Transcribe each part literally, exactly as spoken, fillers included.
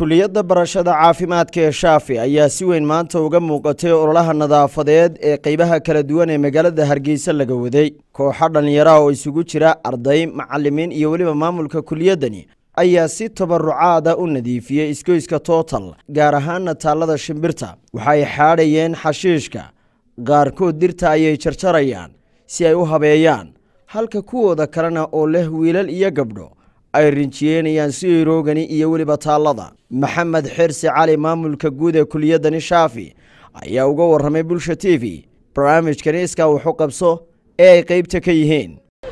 kuliyadda barashada caafimaadka ee Shaafi ayaa si weyn maanta uga muuqatay ololaha nadaafadeed ee qaybaha kala duwan ee magaalada Hargeysa laga waday. Kooxo dhalinyaro oo isugu jira arday, macallimiin iyo waliba maamulka kuliyadani ayaa si tabarucaad ah u nadiifiyay isgoyska Total, gaar ahaan taalada Shimbirta. Waxay xaadhayeen xashiishka, qaarkood dirta ayay jarjarayaan si ay u habeeyaan, halka kuwooda kalena oo leh wiilal iyo gabdho ay rinjiyeenayaan si roogani iyo waliba taalada. Maxamed Xirsi Cali, maamulka guud ee kuliyadani Shaafi, ayaa uga warramay Bulsho T V barnaamijkan iska wuxuu qabso ee ay qaybta ka yihiin.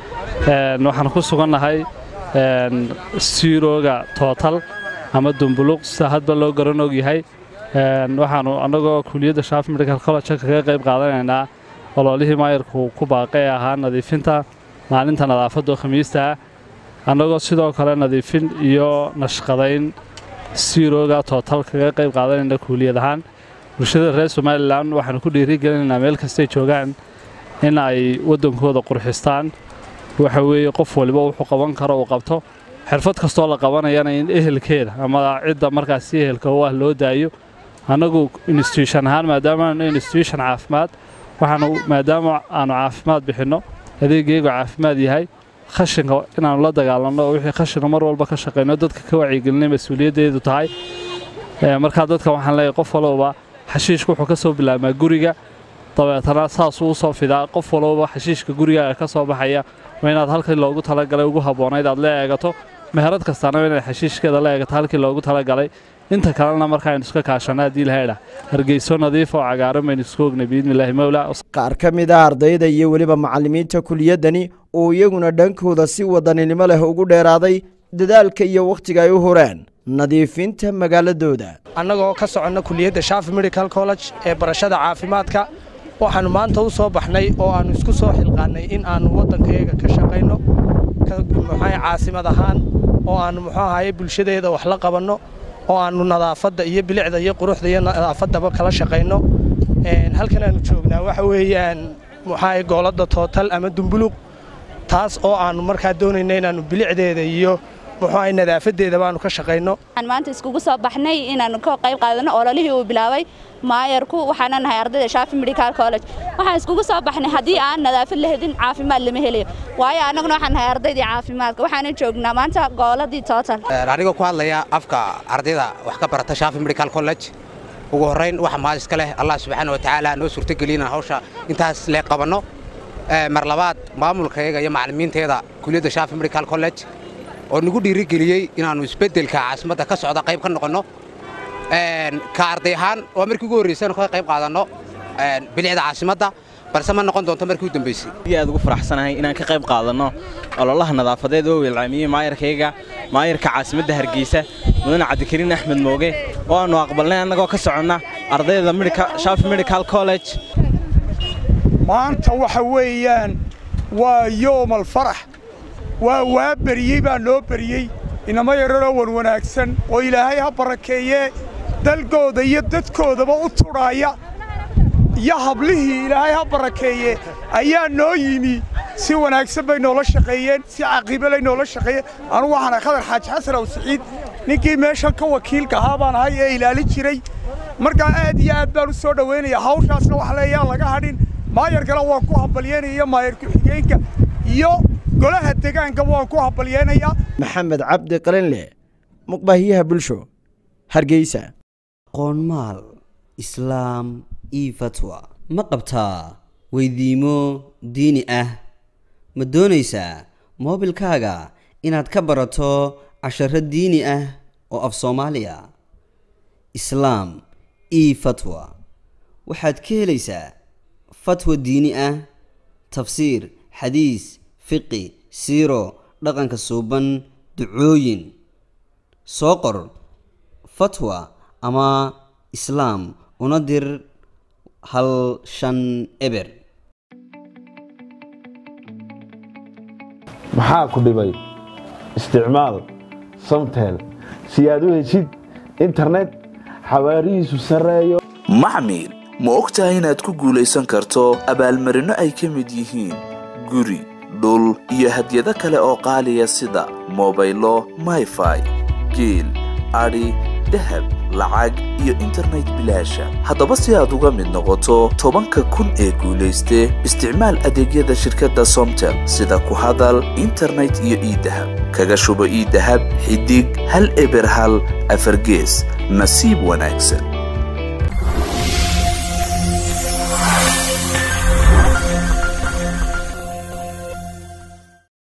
een waxaan ku sugannahay een Sirooga Total ama Dumbuluq hadba loo garan og yahay. een waxaan anagoo kuliyadda Shaafi Medical College ka qayb qaadanaynaa ololihii maayirku ku baaqay ahaa nadiifinta maalinta nadaafadda Khamiista. anagoo sidoo kale nadiifin iyo nashqadayn Sirooga Total kaga qayb qaadanayna kuliyad ahaan. bulshada reer Somaliland waxaan ku dhiirigelinaynaa meel kasta ay joogaan in ay wadankooda qurxistaan. waxa weeye qof waliba wuxuu qaban karo uu qabto, xirfad kastoo la qabanayana in ehelkeeda ama cidda markaas ehelka oo ah loo daayo. anagu institution ahaan maadaama aan institution caafimaad waxaan maadaama aan caafimaad bixino adeegaygu caafimaad yahay khashinka inaan la dagaalano wixii khashin mar walba ka shaqeyno dadka ka wacyigelinay mas'uuliyadeedu tahay. ee marka dadka waxaan leeyahay qof walba xashiishku wuxuu ka soo bilaabmaa guriga, dabeetana saas uu soo fidaa. qof walba xashiishka guriga ka soo baxaya waa inaad halkii loogu talagalay ugu haboonayd aad la eegato. meherad kastana waa inaad xashiishkeeda la eegato halkii loogu talagalay. inta kalena marka aynu iska kaashano hadii la heeraa Hargeyso nadiif oo cagaaran baynu isku ognay biidmillaahi mawla. qaar ka mid ah ardayda iyo waliba macallimiinta kuliyadani oo iyaguna dhankooda si wadaninimo leh ugu dheeraaday dadaalka iyo waqtiga ay u horeen nadiifinta magaaladooda. annagoo ka soconna kuliyadda Shaafi Medical College ee barashada caafimaadka waxaanu maanta u soo baxnay oo aanu isku soo xilqaanay in aanu waddankeega ka shaqeyno maxay caasimad ahaan oo aanu muxuu ahaayay bulshadeeda wax la qabanno oo aanu nadaafadda iyo bilicda iyo quruxda iyo nadaafadaba kala shaqeyno. een halkan aanu joognaa waxa weeyaan maxay goolada Total ama Dumbuluq, taas oo aanu markaa doonayna inaanu bilicdeeda iyo maxay nadaafadeeda baanu ka shaqeyno. aan maanta iskugu soo baxnay inaanu ka qayb qaadano ololihii uu bilaabay maayarku. waxaan nahay ardayda Shaafi Medical College. waxaan iskugu soo baxnay hadii aan nadaafad lahayn caafimaad lama helayo, waayo anaguna waxaan nahay ardayda caafimaadka. waxaan joognaa maanta gooladii Total. aniga ku hadlaya afka ardayda wax ka barata Shaafi Medical College. ugu horeyn waxa ma iska leh Allah subhanahu wa ta'ala noo suurtagelina hawsha intaas la qabano. mar labaad maamulkayga iyo macallimiinteeda kuliyadda Shaafi Medical College oo nagu dhiirigeliyay inaanu isbedelka caasimada ka socda qayb ka noqono. een ka arday ahaan oo markii ugu horeysay ka qayb qaadano een bilicda caasimada balse ma noqon doonto markii ugu dambeysay. aad ugu faraxsanahay inaan ka qayb qaadano ololaha nadaafadeed oo wiilcaamiyay maayirkayga maayirka caasimada Hargeysa mudane Cabdikariin Axmed Mooge oo aanu aqbalnay anagoo ka soconna ardayda Shaafi Medical College. maanta waxa weeyaan waa yoomal farax, waa waa bariyay baa noo bariyay inama yaroo wan wanaagsan oo Ilaahay ha barakeeye dalkooda iyo dadkoodaba u turaaya iyo hablihii Ilaahay ha barakeeye ayaa noo yimi si wanaagsan bay noola shaqeeyeen, si caqiibo leh noola shaqeeyeen. anu waxaan Khadar Xaaji Xasan oo Saciid ninkii meesha ka wakiilka ahaa baan ahay ee ilaalin jiray. marka aad iyo aad baan u soo dhaweynaya hawshaasna wax leeyahay laga hadhin. maayar kale waan ku hambalyeynaya maayar ku xigeenka iyo golaha deegaanka waan ku hambalyeynaya. Maxamed Cabdi Qalinle, muqbahiyaha Bulsho, Hargeysa. qoonmaal islaam iyo fatwa ma qabtaa weydiimo diini ah? ma doonaysaa moobilkaaga inaad ka barato casharo diini ah oo af Soomaaliya islaam iyo fatwa? waxaad ka helaysaa fatwa diini ah, tafsiir, xadiis, fiqi, siiro, dhaqanka suuban, ducooyin. soo qor fatwa ama islaam una dir hal shan eber. maxaa ku dhibay isticmaal Samtel si aad u heshid internet xawaarihiisu sareeyo. maxmil ma ogtahay inaad ku guulaysan karto abaalmarino ay ka mid yihiin guri, dhul iyo hadyado kale oo qaaliya sida mobaylo, Wi-Fi, geel, ari dahab lacag iyo internet bilaasha haddaba si aad uga mid noqoto tobanka kun ee guulayste isticmaal adeegyada shirkadda Somtel sida ku hadal internet iyo idahab kaga shubo idahab xidig hal eber hal afar gees nasiib wanaagsan